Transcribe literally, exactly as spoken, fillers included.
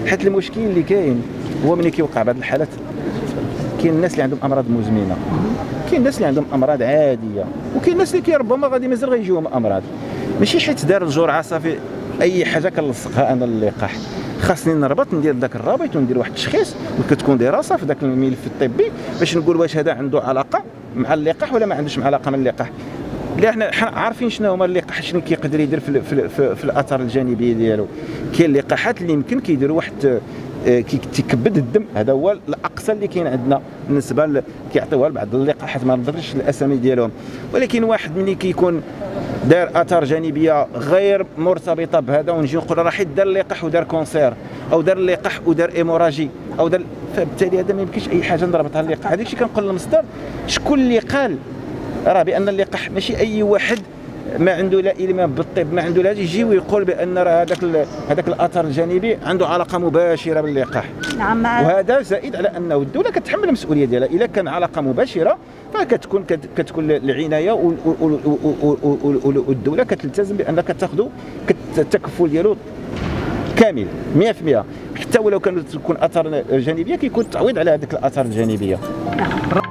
حيت المشكل اللي كاين هو ملي كيوقع بعض الحالات، كاين الناس اللي عندهم امراض مزمنه، كاين الناس اللي عندهم امراض عاديه، وكاين الناس اللي ربما غادي مازال غيجيوهم امراض. ماشي حيت دار الجرعه صافي اي حاجه كنلصقها انا اللقاح، خاصني نربط ندير ذاك الرابط وندير واحد التشخيص وكتكون دراسه في ذاك الملف الطبي باش نقول واش هذا عنده علاقه مع اللقاح ولا ما عندوش علاقه مع اللقاح. لا حنا عارفين شنو هما اللقاح، شنو كيقدر يدير في, في, في, في الاثار الجانبيه ديالو. كاين اللقاحات اللي يمكن كيديروا واحد كيكبد الدم، هذا هو الاقصى اللي كاين عندنا بالنسبه كيعطيوها لبعض اللقاحات، ما نذكرش الاسامي ديالهم. ولكن واحد ملي كيكون دار اثار جانبيه غير مرتبطه بهذا ونجي نقول راه حيت دار اللقاح ودار كونسير او دار اللقاح ودار ايموراجي او دار، فبالتالي هذا ما يمكنش اي حاجه نربطها اللقاح. هذاك الشيء كنقول للمصدر شكون اللي قال راه بان اللقاح ماشي اي واحد ما عنده لا علم بالطب ما عنده لا يجي ويقول بان راه هذاك هذاك الاثر الجانبي عنده علاقه مباشره باللقاح. نعم. وهذا زائد على انه الدوله كتحمل المسؤوليه ديالها، اذا كان علاقه مباشره فكتكون كتكون العنايه والدوله كتلتزم بانك تاخذ التكفل ديالو كامل مئة في المئة، حتى ولو كانت تكون اثار جانبيه كيكون التعويض على هذيك الاثار الجانبيه.